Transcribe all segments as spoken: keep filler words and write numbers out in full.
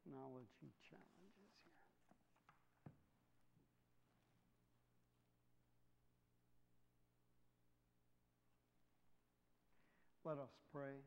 technology challenges here. Let us pray.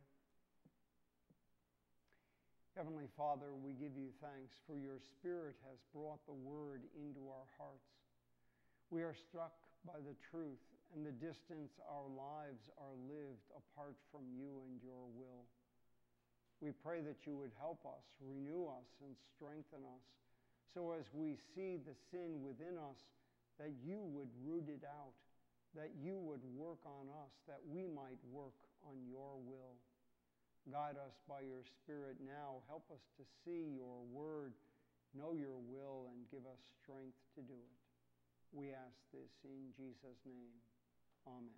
Heavenly Father, we give you thanks for your Spirit has brought the word into our hearts. We are struck by the truth and the distance our lives are lived apart from you and your will. We pray that you would help us, renew us, and strengthen us, so as we see the sin within us, that you would root it out, that you would work on us, that we might work on your will. Guide us by your Spirit now. Help us to see your word, know your will, and give us strength to do it. We ask this in Jesus' name. Amen.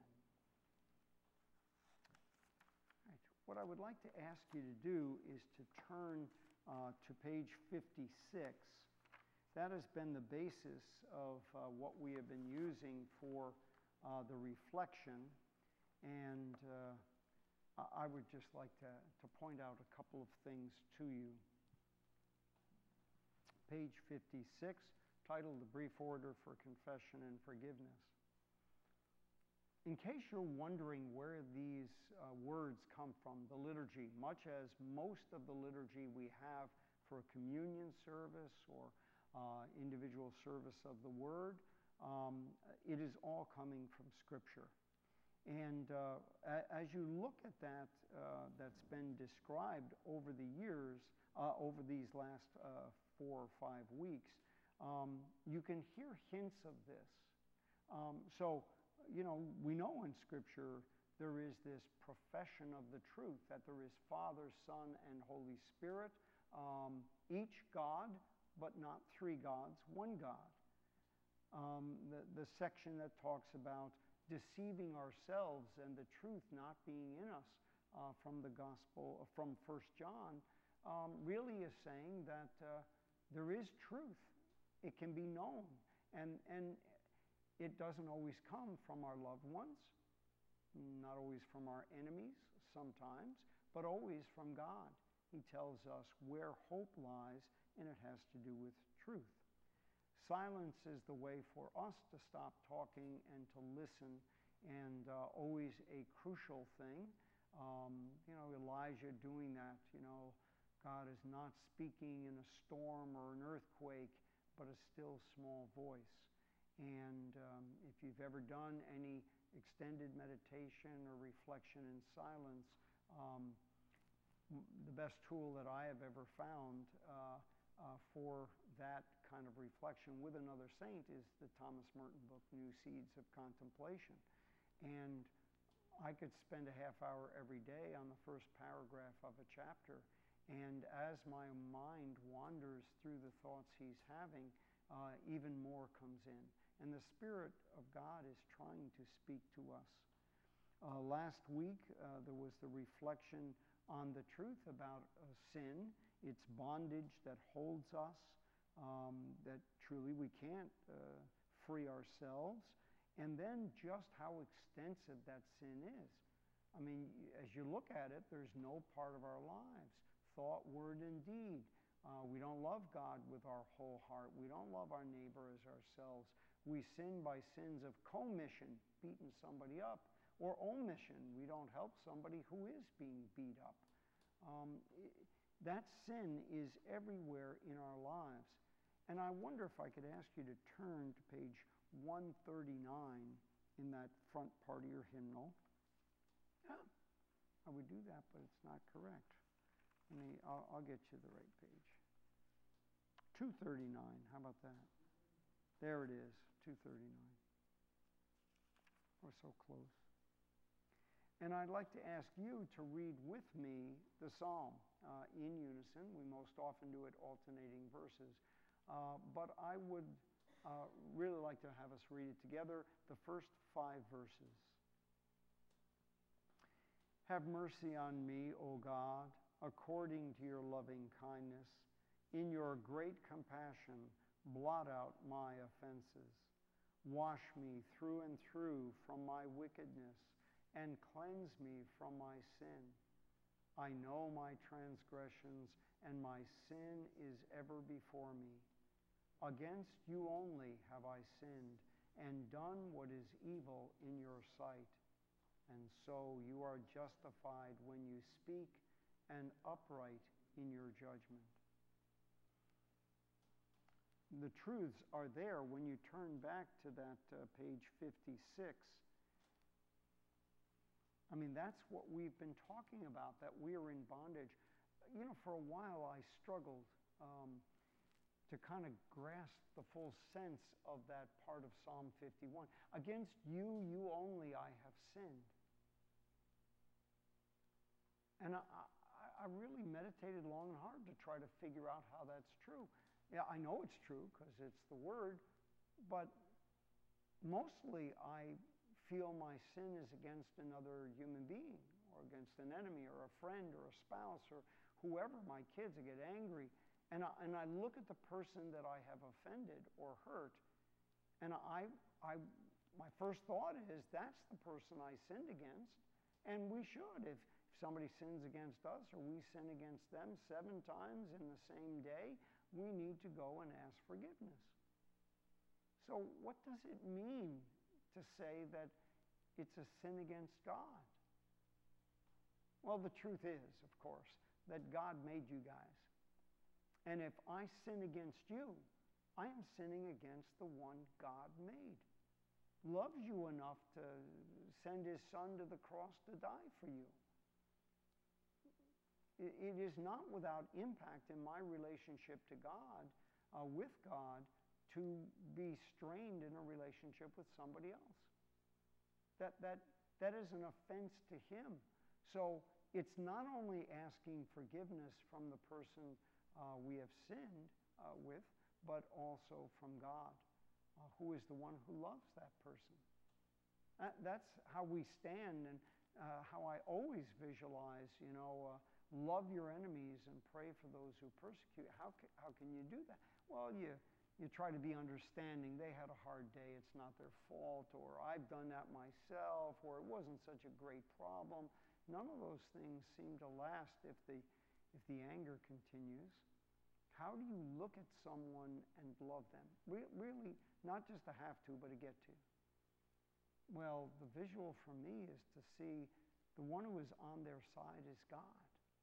All right. What I would like to ask you to do is to turn uh, to page fifty-six. That has been the basis of uh, what we have been using for uh, the reflection. And uh, I would just like to, to point out a couple of things to you. Page fifty-six, titled The Brief Order for Confession and Forgiveness. In case you're wondering where these uh, words come from, the liturgy, much as most of the liturgy we have for a communion service or uh, individual service of the word, um, it is all coming from Scripture. And uh, as you look at that, uh, that's been described over the years, uh, over these last uh, four or five weeks, um, you can hear hints of this. Um, so, you know, we know in Scripture there is this profession of the truth, that there is Father, Son, and Holy Spirit, um, each God, but not three gods, one God. Um, the, the section that talks about deceiving ourselves and the truth not being in us uh, from the gospel, from First John, um, really is saying that uh, there is truth. It can be known. And, and it doesn't always come from our loved ones, not always from our enemies sometimes, but always from God. He tells us where hope lies, and it has to do with truth. Silence is the way for us to stop talking and to listen, and uh, always a crucial thing. Um, you know, Elijah doing that, you know, God is not speaking in a storm or an earthquake, but a still small voice. And um, if you've ever done any extended meditation or reflection in silence, um, the best tool that I have ever found uh, Uh, for that kind of reflection with another saint is the Thomas Merton book, New Seeds of Contemplation. And I could spend a half hour every day on the first paragraph of a chapter. And as my mind wanders through the thoughts he's having, uh, even more comes in. And the Spirit of God is trying to speak to us. Uh, last week, uh, there was the reflection on the truth about uh, sin, its bondage that holds us, um, that truly we can't uh, free ourselves, and then just how extensive that sin is. I mean, as you look at it, there's no part of our lives, thought, word, and deed. Uh, we don't love God with our whole heart. We don't love our neighbor as ourselves. We sin by sins of commission, beating somebody up, or omission. We don't help somebody who is being beat up. Um, it, that sin is everywhere in our lives. And I wonder if I could ask you to turn to page one thirty-nine in that front part of your hymnal. Yeah, I would do that, but it's not correct. Let me, I'll, I'll get you the right page. two thirty-nine, how about that? There it is, two thirty-nine. We're so close. And I'd like to ask you to read with me the psalm uh, in unison. We most often do it alternating verses. Uh, but I would uh, really like to have us read it together, the first five verses. Have mercy on me, O God, according to your loving kindness. In your great compassion, blot out my offenses. Wash me through and through from my wickedness, and cleanse me from my sin. I know my transgressions, and my sin is ever before me. Against you only have I sinned, and done what is evil in your sight. And so you are justified when you speak, and upright in your judgment. The truths are there when you turn back to that uh, page fifty-six. I mean, that's what we've been talking about, that we are in bondage. You know, for a while I struggled um, to kind of grasp the full sense of that part of Psalm fifty-one. Against you, you only I have sinned. And I, I, I really meditated long and hard to try to figure out how that's true. Yeah, I know it's true because it's the Word, but mostly I feel my sin is against another human being, or against an enemy, or a friend, or a spouse, or whoever, my kids. I get angry. And I, and I look at the person that I have offended or hurt, and I, I, my first thought is, that's the person I sinned against, and we should. If, if somebody sins against us, or we sin against them seven times in the same day, we need to go and ask forgiveness. So what does it mean to say that it's a sin against God? Well, the truth is, of course, that God made you guys. And if I sin against you, I am sinning against the one God made. Loves you enough to send his son to the cross to die for you. It is not without impact in my relationship to God, uh, with God, to be strained in a relationship with somebody else. That, that, that is an offense to him. So it's not only asking forgiveness from the person uh, we have sinned uh, with, but also from God, uh, who is the one who loves that person. That, that's how we stand, and uh, how I always visualize, you know, uh, love your enemies and pray for those who persecute. How can, how can you do that? Well, you, you try to be understanding. They had a hard day. It's not their fault. Or I've done that myself. Or it wasn't such a great problem. None of those things seem to last if the, if the anger continues. How do you look at someone and love them? Re- really, not just to have to, but to get to. Well, the visual for me is to see the one who is on their side is God.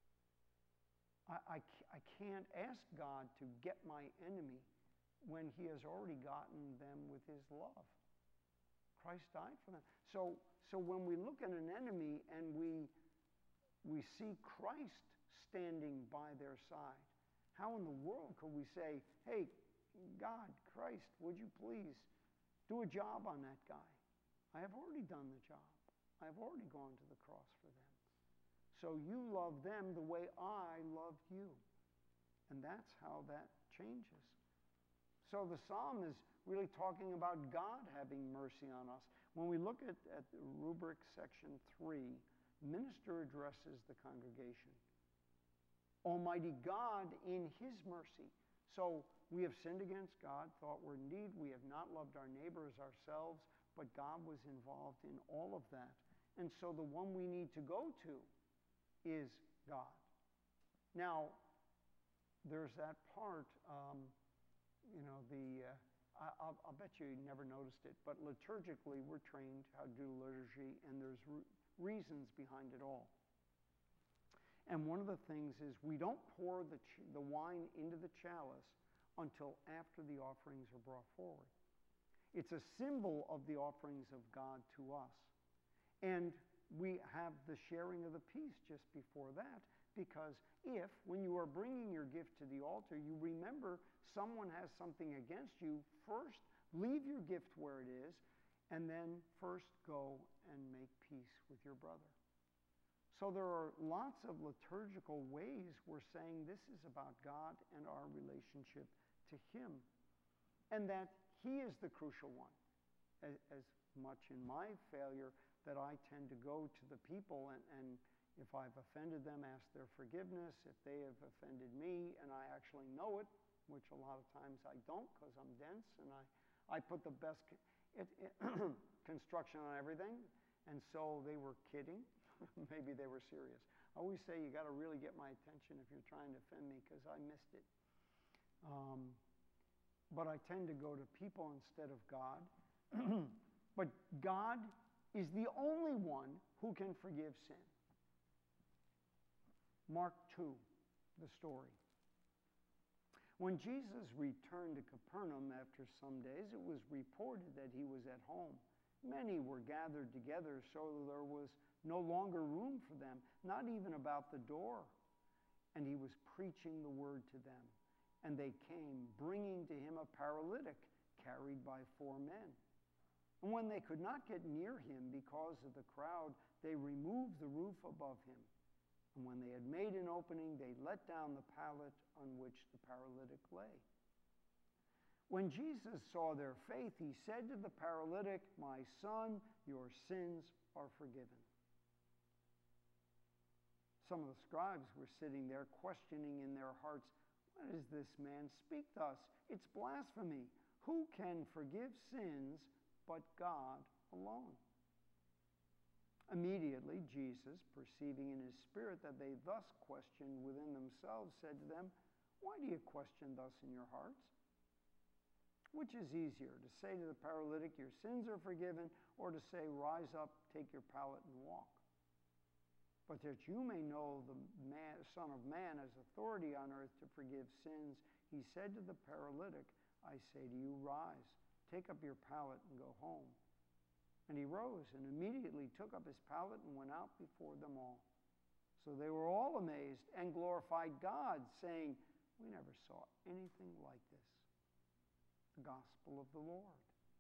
I, I, I can't ask God to get my enemy when he has already gotten them with his love. Christ died for them. So, so when we look at an enemy and we, we see Christ standing by their side, how in the world could we say, hey, God, Christ, would you please do a job on that guy? I have already done the job. I have already gone to the cross for them. So you love them the way I love you. And that's how that changes. So the psalm is really talking about God having mercy on us. When we look at, at rubric section three, minister addresses the congregation. Almighty God in his mercy. So we have sinned against God, thought, word, and deed. We have not loved our neighbor as ourselves, but God was involved in all of that. And so the one we need to go to is God. Now, there's that part, um, you know, the, uh, I, I'll, I'll bet you never noticed it, but liturgically we're trained how to do liturgy, and there's re- reasons behind it all. And one of the things is we don't pour the, ch- the wine into the chalice until after the offerings are brought forward. It's a symbol of the offerings of God to us. And we have the sharing of the peace just before that, because if, when you are bringing your gift to the altar, you remember someone has something against you, first leave your gift where it is, and then first go and make peace with your brother. So there are lots of liturgical ways we're saying this is about God and our relationship to him, and that he is the crucial one. As, as much in my failure that I tend to go to the people, and, and if I've offended them, ask their forgiveness. If they have offended me and I actually know it, which a lot of times I don't because I'm dense, and I, I put the best it, it construction on everything, and so they were kidding. Maybe they were serious. I always say you got to really get my attention if you're trying to offend me, because I missed it. Um, but I tend to go to people instead of God. But God is the only one who can forgive sin. Mark two, the story. When Jesus returned to Capernaum after some days, it was reported that he was at home. Many were gathered together, so there was no longer room for them, not even about the door. And he was preaching the word to them. And they came, bringing to him a paralytic carried by four men. And when they could not get near him because of the crowd, they removed the roof above him. And when they had made an opening, they let down the pallet on which the paralytic lay. When Jesus saw their faith, he said to the paralytic, "My son, your sins are forgiven." Some of the scribes were sitting there questioning in their hearts, "What does this man speak thus? It's blasphemy. Who can forgive sins but God alone?" Immediately, Jesus, perceiving in his spirit that they thus questioned within themselves, said to them, "Why do you question thus in your hearts? Which is easier, to say to the paralytic, 'Your sins are forgiven,' or to say, 'Rise up, take your pallet and walk'? But that you may know the man, Son of Man has authority on earth to forgive sins," he said to the paralytic, "I say to you, rise, take up your pallet and go home." And he rose and immediately took up his pallet and went out before them all. So they were all amazed and glorified God, saying, "We never saw anything like this." The gospel of the Lord.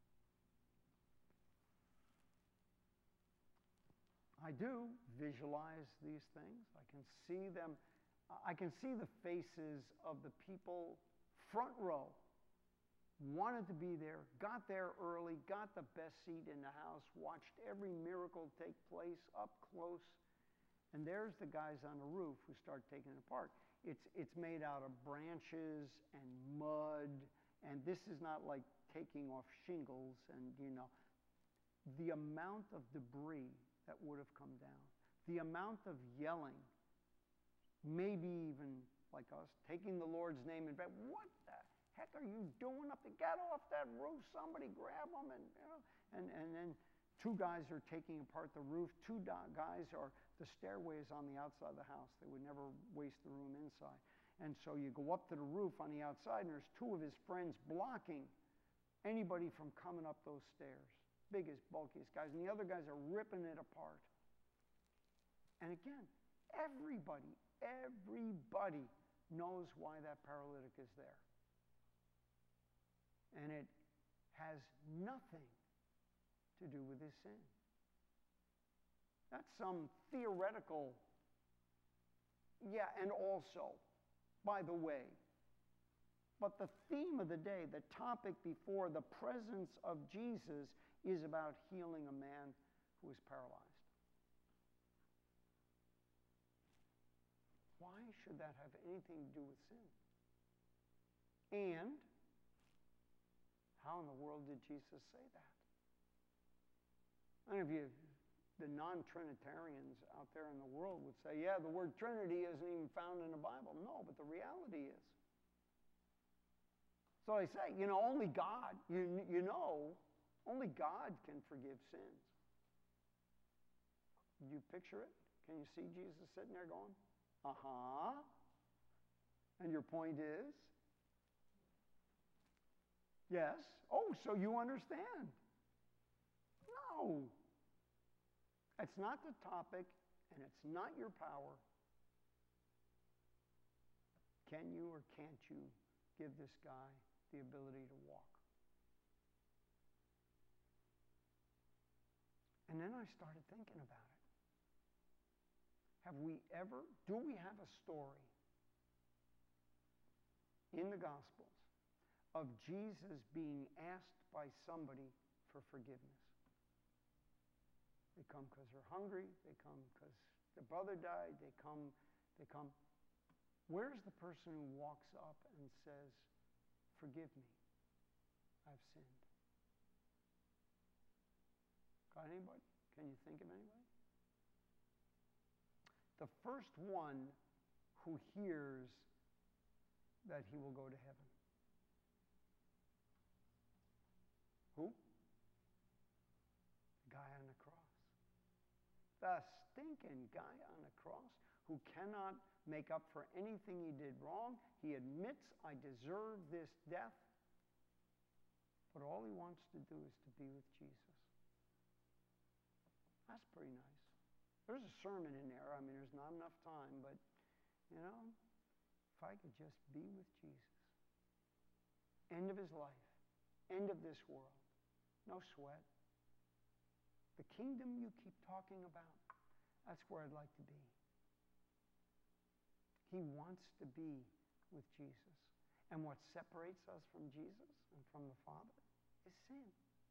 I do visualize these things. I can see them. I can see the faces of the people front row, wanted to be there, got there early, got the best seat in the house, watched every miracle take place up close. And there's the guys on the roof who start taking it apart. It's, it's made out of branches and mud, and this is not like taking off shingles, and you know, the amount of debris that would have come down, the amount of yelling, maybe even like us, taking the Lord's name in vain. What the heck are you doing up there? Get off that roof, somebody grab them. And, you know, and, and then two guys are taking apart the roof. Two do- guys are, the stairway is on the outside of the house. They would never waste the room inside. And so you go up to the roof on the outside, and there's two of his friends blocking anybody from coming up those stairs. Biggest, bulkiest guys. And the other guys are ripping it apart. And again, everybody, everybody knows why that paralytic is there. And it has nothing to do with his sin. That's some theoretical, yeah, and also, by the way, but the theme of the day, the topic before the presence of Jesus, is about healing a man who is paralyzed. Why should that have anything to do with sin? And how in the world did Jesus say that? Many of you, the non-Trinitarians out there in the world would say, yeah, the word Trinity isn't even found in the Bible. No, but the reality is. So they say, you know, only God, you, you know, only God can forgive sins. Do you picture it? Can you see Jesus sitting there going, uh-huh. And your point is? Yes. Oh, so you understand. No. That's not the topic, and it's not your power. Can you or can't you give this guy the ability to walk? And then I started thinking about it. Have we ever, do we have a story in the Gospels of Jesus being asked by somebody for forgiveness? They come because they're hungry. They come because their brother died. They come, they come. Where's the person who walks up and says, "Forgive me, I've sinned"? Got anybody? Can you think of anybody? The first one who hears that he will go to heaven. Who? The guy on the cross. The stinking guy on the cross who cannot make up for anything he did wrong. He admits, I deserve this death. But all he wants to do is to be with Jesus. That's pretty nice. There's a sermon in there. I mean, there's not enough time, but, you know, if I could just be with Jesus. End of his life. End of this world. No sweat. The kingdom you keep talking about, that's where I'd like to be. He wants to be with Jesus. And what separates us from Jesus and from the Father is sin.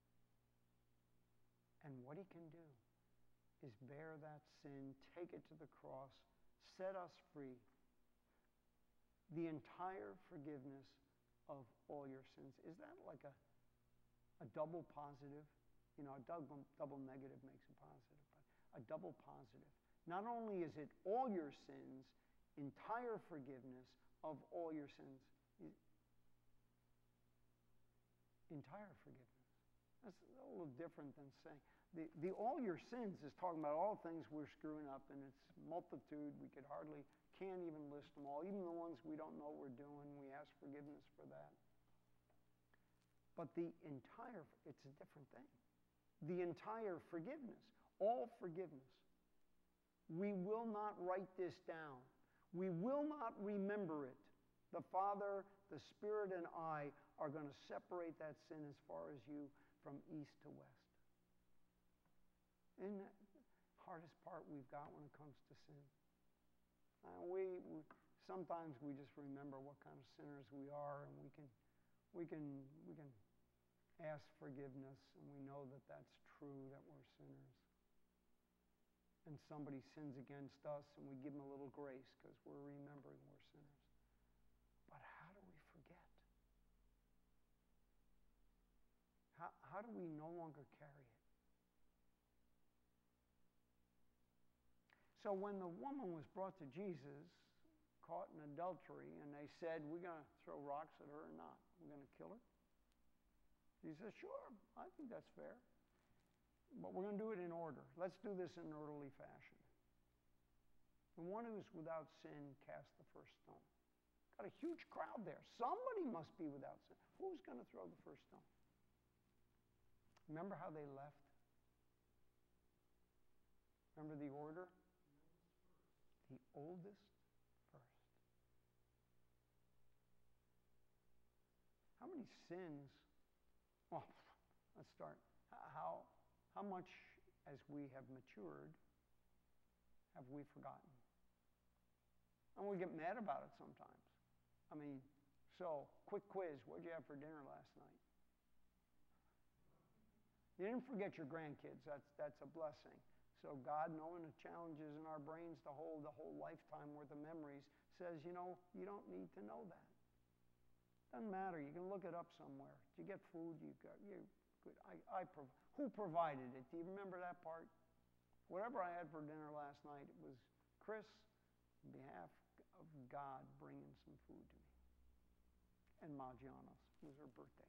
And what he can do is bear that sin, take it to the cross, set us free. The entire forgiveness of all your sins. Is that like a, a double positive? You know, a double, double negative makes a positive, but a double positive. Not only is it all your sins, entire forgiveness of all your sins. Entire forgiveness. That's a little different than saying. The, the all your sins is talking about all things we're screwing up, and it's multitude. We could hardly, can't even list them all. Even the ones we don't know we're doing, we ask forgiveness for that. But the entire, it's a different thing. The entire forgiveness, all forgiveness. We will not write this down. We will not remember it. The Father, the Spirit, and I are going to separate that sin as far as you from east to west. Isn't that the hardest part we've got when it comes to sin? Uh, we, we sometimes we just remember what kind of sinners we are, and we can we can we can ask forgiveness, and we know that that's true, that we're sinners. And somebody sins against us, and we give them a little grace because we're remembering we're sinners. But how do we forget? How, how do we no longer carry it? So when the woman was brought to Jesus, caught in adultery, and they said, we're going to throw rocks at her or not? We're going to kill her? He says, sure, I think that's fair. But we're going to do it in order. Let's do this in an orderly fashion. The one who's without sin cast the first stone. Got a huge crowd there. Somebody must be without sin. Who's going to throw the first stone? Remember how they left? Remember the order? The oldest first. How many sins? Well, let's start. How, how much, as we have matured, have we forgotten? And we get mad about it sometimes. I mean, so, quick quiz. What did you have for dinner last night? You didn't forget your grandkids. That's, that's a blessing. So God, knowing the challenges in our brains to hold the whole lifetime worth of memories, says, you know, you don't need to know that. Doesn't matter. You can look it up somewhere. Did you get food? You got you good. I, I prov- who provided it? Do you remember that part? Whatever I had for dinner last night, it was Chris, on behalf of God, bringing some food to me. And Maggiano's. It was her birthday.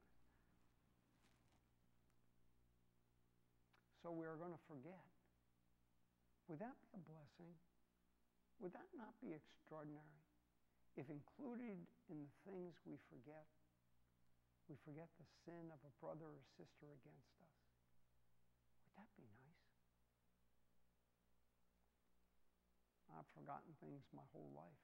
So we are going to forget. Would that be a blessing? Would that not be extraordinary? If included in the things we forget, we forget the sin of a brother or sister against us. Would that be nice? I've forgotten things my whole life.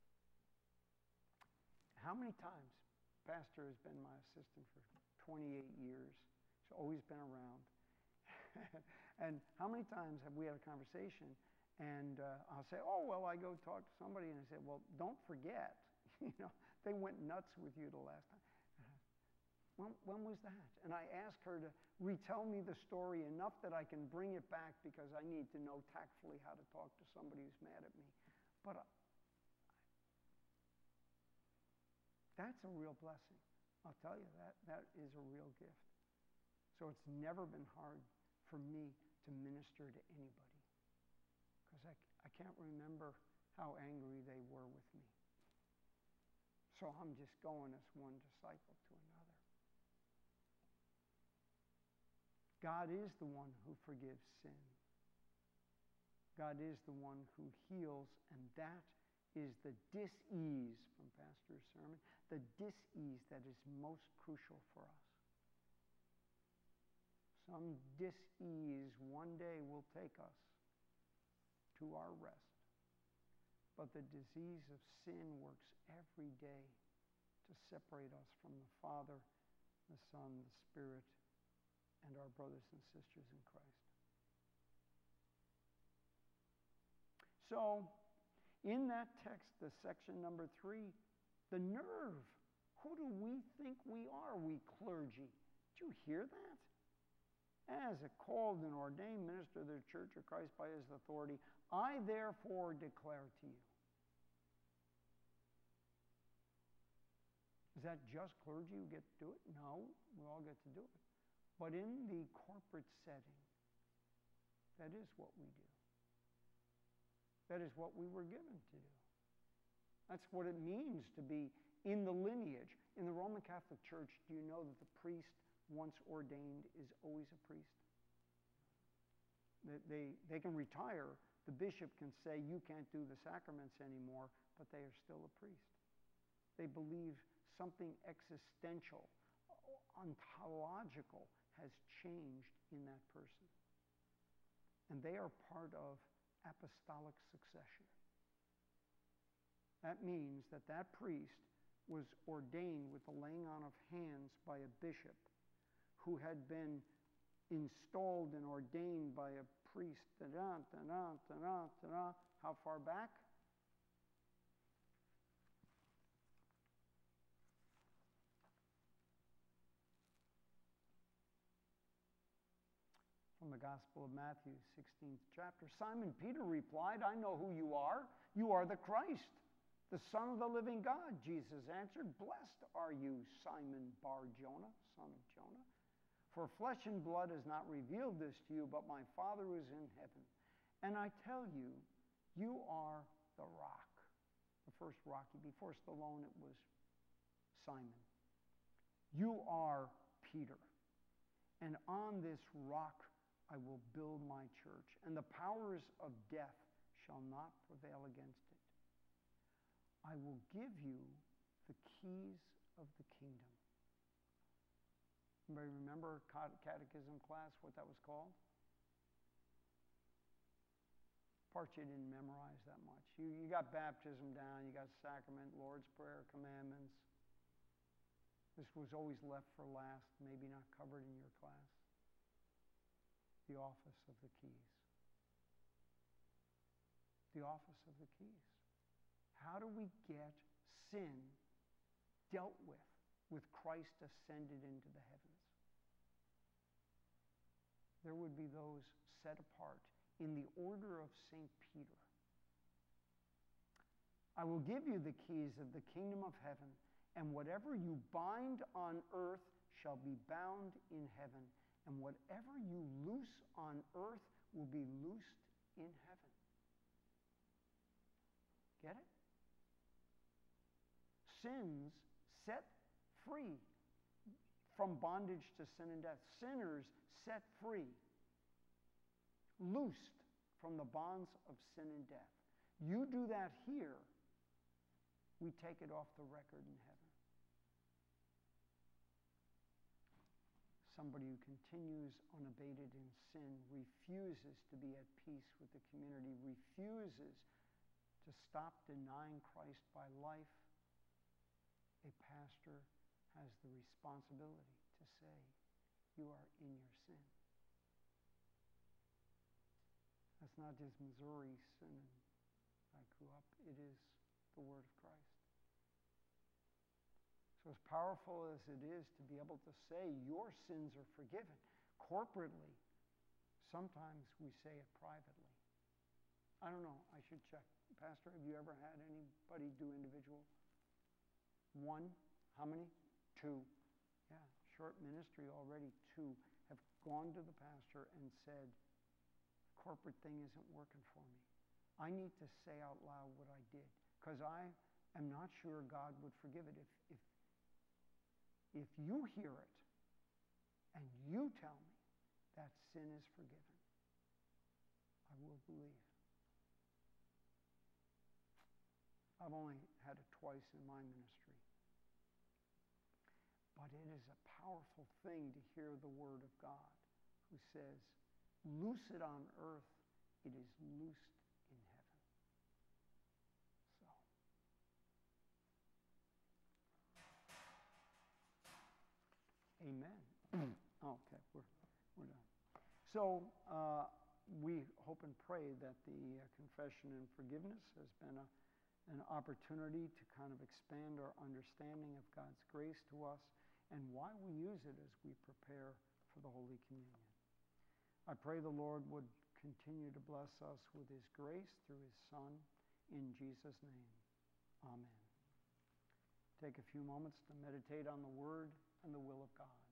How many times? Pastor has been my assistant for twenty-eight years. He's always been around. And how many times have we had a conversation and uh, I'll say, oh, well, I go talk to somebody and I say, well, don't forget, you know, they went nuts with you the last time. When, when was that? And I ask her to retell me the story enough that I can bring it back because I need to know tactfully how to talk to somebody who's mad at me. But uh, that's a real blessing. I'll tell you, that that is a real gift. So it's never been hard for me to minister to anybody because I, I can't remember how angry they were with me. So I'm just going as one disciple to another. God is the one who forgives sin. God is the one who heals, and that is the dis-ease from Pastor's sermon, the dis-ease that is most crucial for us. Some dis-ease one day will take us to our rest. But the disease of sin works every day to separate us from the Father, the Son, the Spirit, and our brothers and sisters in Christ. So, in that text, the section number three, the nerve. Who do we think we are, we clergy? Did you hear that? As a called and ordained minister of the Church of Christ by his authority, I therefore declare to you. Is that just clergy who get to do it? No, we all get to do it. But in the corporate setting, that is what we do. That is what we were given to do. That's what it means to be in the lineage. In the Roman Catholic Church, do you know that the priest, once ordained, is always a priest? They, they, they can retire. The bishop can say, you can't do the sacraments anymore, but they are still a priest. They believe something existential, ontological has changed in that person. And they are part of apostolic succession. That means that that priest was ordained with the laying on of hands by a bishop who had been installed and ordained by a priest. Da-da, da-da, da-da, da-da. How far back? From the Gospel of Matthew, sixteenth chapter. Simon Peter replied, I know who you are. You are the Christ, the Son of the living God. Jesus answered, Blessed are you, Simon Bar-Jonah, son of Jonah. For flesh and blood has not revealed this to you, but my Father who is in heaven. And I tell you, you are the rock. The first rock. Before Stallone, it was Simon. You are Peter. And on this rock I will build my church, and the powers of death shall not prevail against it. I will give you the keys of the kingdom. Anybody remember catechism class, what that was called? Part you didn't memorize that much. You, you got baptism down, you got sacrament, Lord's Prayer, commandments. This was always left for last, maybe not covered in your class. The office of the keys. The office of the keys. How do we get sin dealt with, with Christ ascended into the heavens? There would be those set apart in the order of Saint Peter. I will give you the keys of the kingdom of heaven, and whatever you bind on earth shall be bound in heaven, and whatever you loose on earth will be loosed in heaven. Get it? Sins set free from bondage to sin and death. Sinners set free, loosed from the bonds of sin and death. You do that here, we take it off the record in heaven. Somebody who continues unabated in sin, refuses to be at peace with the community, refuses to stop denying Christ by life. A pastor has the responsibility to say, you are in your sin. That's not just Missouri sin. I grew up. It is the word of Christ. So as powerful as it is to be able to say your sins are forgiven corporately, sometimes we say it privately. I don't know. I should check. Pastor, have you ever had anybody do individual? One? How many? Two. Yeah, short ministry already. Two have gone to the pastor and said, corporate thing isn't working for me. I need to say out loud what I did, because I am not sure God would forgive it. If, if, if you hear it and you tell me that sin is forgiven, I will believe. I've only had it twice in my ministry. But it is a powerful thing to hear the word of God, who says, loose it on earth, it is loosed in heaven. So, amen. Okay, we're, we're done. So, uh, we hope and pray that the uh, confession and forgiveness has been a, an opportunity to kind of expand our understanding of God's grace to us and why we use it as we prepare for the Holy Communion. I pray the Lord would continue to bless us with his grace through his Son, in Jesus' name. Amen. Take a few moments to meditate on the Word and the will of God.